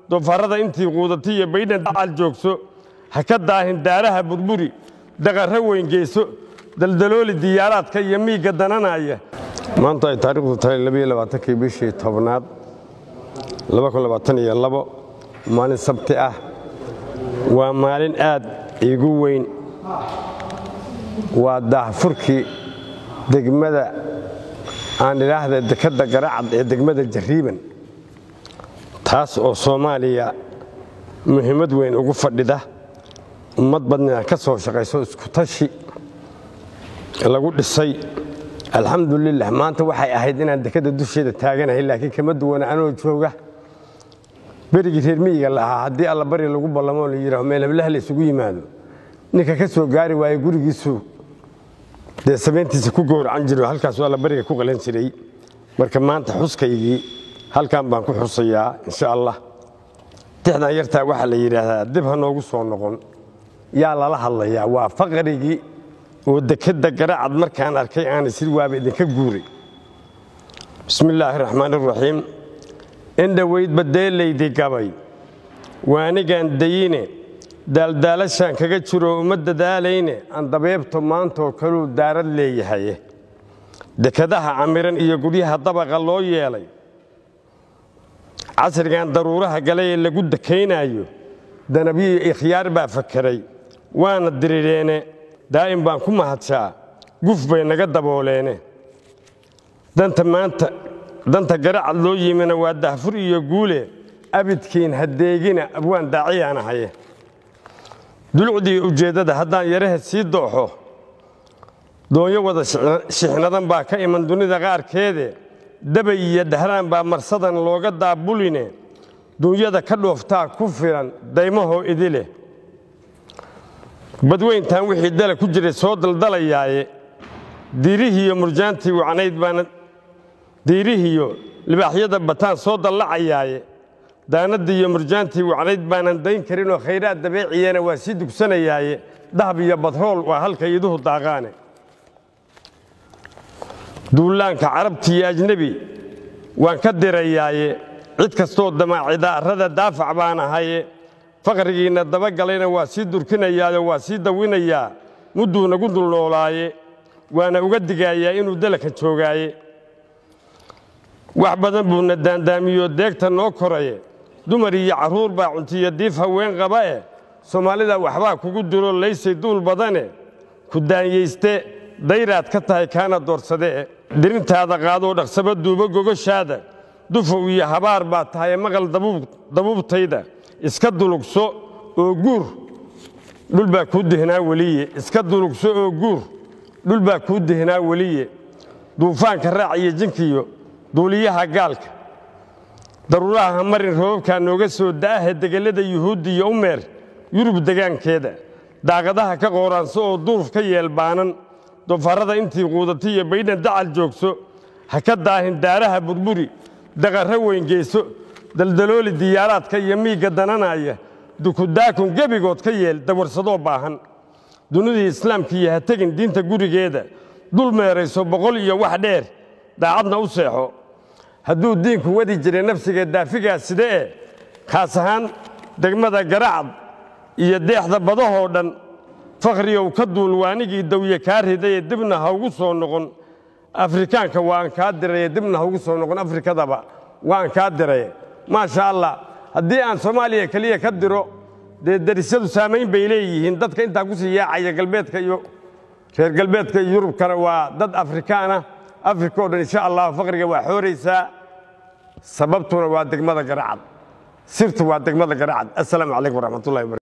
doofaarada intii quudatay iyo baydhan dacal joogso ha ka daahin daaraha burburi daqarro weyn geyso daldalooli diyaaraadka iyo miiga dananaya maanta ay taariikhdu tahay 22 bishii 10aad 2022 maalin sabti ah waa maalin aad igu weyn waa daahfurkii degmada aan ilaahda dekada Garacad ee degmada Jariiban taas oo Soomaaliya muhiimad weyn ugu fadhida ummad badna ka soo shaqeyso isku tashi lagu dhisay alxamdulillah maanta waxay ahayd inaan dekada dusheeda taaganahay laakiin kama duwana anoo jooga berigi reer miyiga lahaa haddii alla bari lagu ballamo la yiraahdo meel hablaha la isugu yimaado ninka ka soo gaari waayay gurigiisu de sameentiisa ku goorcan jiray halkaas alla bariga ku qalan jiray marka maanta xuskaygii halkan baan ku xusayaa insha Allah tixdan yartaa waxa la yiraahdaa dib ha noogu soo noqon yaa la hadlayaa waa faqrigii oo dekada Garacad markaan arkay aan isir waaba idinka guuray bismillaahir rahmaanir rahiim inda weyd badeelaydi gabay waanigan dayine daldaalashan kaga jiro umada daalayne aan dabeebto maanto kale daarad leeyahay dekadaha amiran iyo guryaha dabaqa loo yeelay casrigan daruuraha galay lagu dakeynayo danabiye ikhyaar baa fakaray waana dirireene daa'im baan ku mahadshaa guf bay naga dabooleene danta Garacad loo yimina waa daahfur iyo guule abidkiin hadeegina abwaan daaciyana haye dulcudii ujeedada haddaan yaraha sii dooxo doonyo wada shixnadan baa ka iman dunida qaarkeede dabay iyo dahraan baa marsadan looga daabuline dunyada ka dhooftaa ku filan daymaho idile badweyntan wixii dala ku jiray soo daldalayaaye diirihiyo murjaantii wacnayd baan diirihiyo libaaxyada bataan soo dallacayaaye daanadii iyo murjaantii wacnayd baanan dayn karin oo khayraad dabeeciyana waa sii dugsanayaaye dahab iyo badrool waa halka iduhu daaqaane duulaanka carabti iyo ajnabi waan ka dirayaaye cid kastoo damaacidaarada daafac baan ahaye faqrigiina dabagalayna waa sii durkinayaayo waa sii dawinayaa mudduu nagu dulnoolaaye waana uga digayaa inuu dalka joogaaye wax badan buuna daandaamiyo deegta noo koraye dumar iyo caruur baa cuntiyo diif haween qaba Soomaalida waxba kugu diro leysay duul badane ku daanyeyste dayraad ka tahay kaana doorsade dirintaada qaado dhaqsaba duuba gogoshaada dufow iyo habaar baa tahay maqal dabuubtayda iska dulugso oo guur dhul baa ku dehnaa waliye iska dulugso oo guur dhul baa ku dehnaa waliye duufaanka raaciyo jinkiyo duuliyaha gaalka daruuraha marin roobka nooga soo daaha degalada yuhuudi iyo umeer yurub degaankeeda daaqadaha ka qooraanso oo duurf ka yeelbaanan doofaarada intii quudatay iyo baydhan dacal joogso ha ka daahin daaraha burburi daqarro weyn geyso daldalooli diyaaraadka iyo miiga dananaya dukudaakun gebigood ka yeel dawarsadoo baahan dunidii islaamkiiyo ha tegin diinta gurigeeda dul meerayso boqol iyo wax dheer daacadna u seexo hadduu diinku wadi jiray nafsiga daafigaa sidee khaas ahaan degmada Garacad iyo deexda badahoo dhan faqriyow ka duul waanigii dawye kaa riday dibna ha ugu soo noqon afrikaanka waan kaa diray dibna ha ugu soo noqon afrikadaba waan kaa diray maasha Allah haddii aan Soomaaliya kaliya ka diro darisadu saameyn bay leeyihiin dadka inta ku sii yaacaya galbeedka iyo reer galbeedka Yurubkana waa dad Afrikaana Afrika oo dhan insha Allah faqriga waa xooreysa sababtuna waa degmada Garacad sirtu waa degmada Garacad assalaamu calaykum waraxmatullaahi